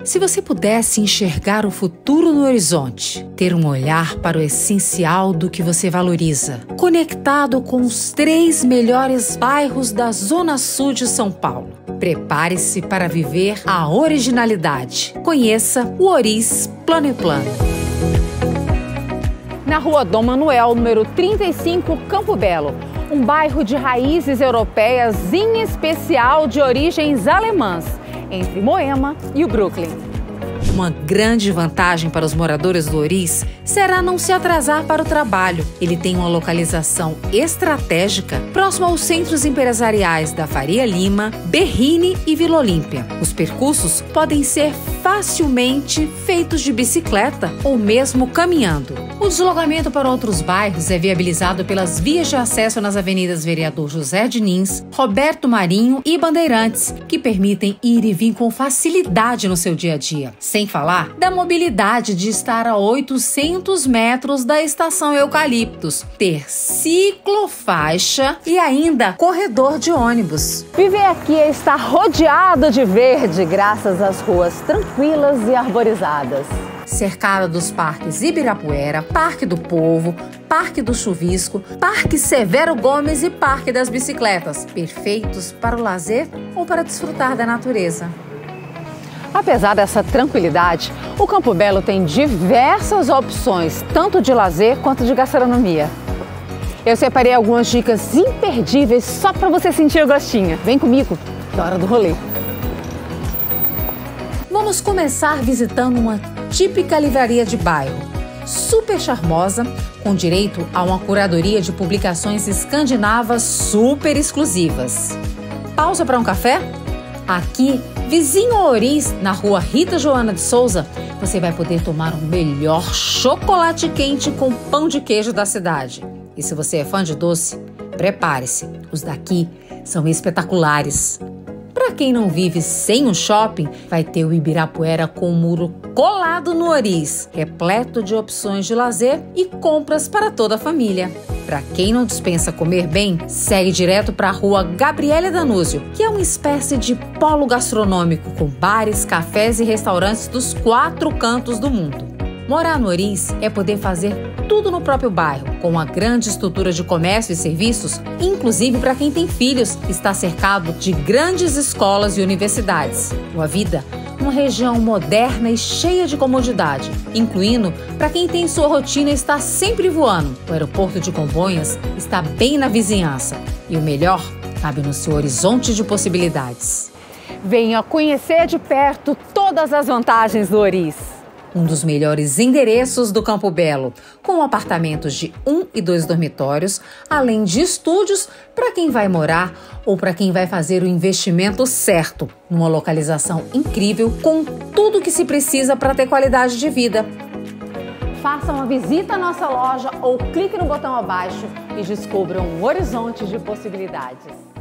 Se você pudesse enxergar o futuro no horizonte, ter um olhar para o essencial do que você valoriza, conectado com os 3 melhores bairros da Zona Sul de São Paulo, prepare-se para viver a originalidade. Conheça o Ouriz Plano e Plano. Na rua Dom Manuel, número 35, Campo Belo, um bairro de raízes europeias, em especial de origens alemãs, entre Moema e o Brooklyn. Uma grande vantagem para os moradores do Ouriz será não se atrasar para o trabalho. Ele tem uma localização estratégica próximo aos centros empresariais da Faria Lima, Berrini e Vila Olímpia. Os percursos podem ser facilmente feitos de bicicleta ou mesmo caminhando. O deslocamento para outros bairros é viabilizado pelas vias de acesso nas avenidas Vereador José Diniz, Roberto Marinho e Bandeirantes, que permitem ir e vir com facilidade no seu dia a dia. Sem falar da mobilidade de estar a 800 metros da estação Eucaliptos, ter ciclofaixa e ainda corredor de ônibus. Viver aqui é estar rodeado de verde graças às ruas tranquilas e arborizadas. Cercada dos parques Ibirapuera, Parque do Povo, Parque do Chuvisco, Parque Severo Gomes e Parque das Bicicletas, perfeitos para o lazer ou para desfrutar da natureza. Apesar dessa tranquilidade, o Campo Belo tem diversas opções, tanto de lazer quanto de gastronomia. Eu separei algumas dicas imperdíveis só para você sentir o gostinho. Vem comigo, é hora do rolê. Vamos começar visitando uma típica livraria de bairro, super charmosa, com direito a uma curadoria de publicações escandinavas super exclusivas. Pausa para um café? Aqui, vizinho ao Ouriz, na rua Rita Joana de Souza, você vai poder tomar o melhor chocolate quente com pão de queijo da cidade. E se você é fã de doce, prepare-se, os daqui são espetaculares. Para quem não vive sem um shopping, vai ter o Ibirapuera com o muro colado no Ouriz, repleto de opções de lazer e compras para toda a família. Para quem não dispensa comer bem, segue direto para a rua Gabriele Danúzio, que é uma espécie de polo gastronômico com bares, cafés e restaurantes dos 4 cantos do mundo. Morar no Ouriz é poder fazer tudo no próprio bairro, com uma grande estrutura de comércio e serviços, inclusive para quem tem filhos, está cercado de grandes escolas e universidades. Uma vida numa região moderna e cheia de comodidade, incluindo para quem tem sua rotina e está sempre voando. O aeroporto de Congonhas está bem na vizinhança e o melhor cabe no seu horizonte de possibilidades. Venha conhecer de perto todas as vantagens do Ouriz. Um dos melhores endereços do Campo Belo, com apartamentos de 1 e 2 dormitórios, além de estúdios para quem vai morar ou para quem vai fazer o investimento certo, numa localização incrível, com tudo que se precisa para ter qualidade de vida. Faça uma visita à nossa loja ou clique no botão abaixo e descubra um horizonte de possibilidades.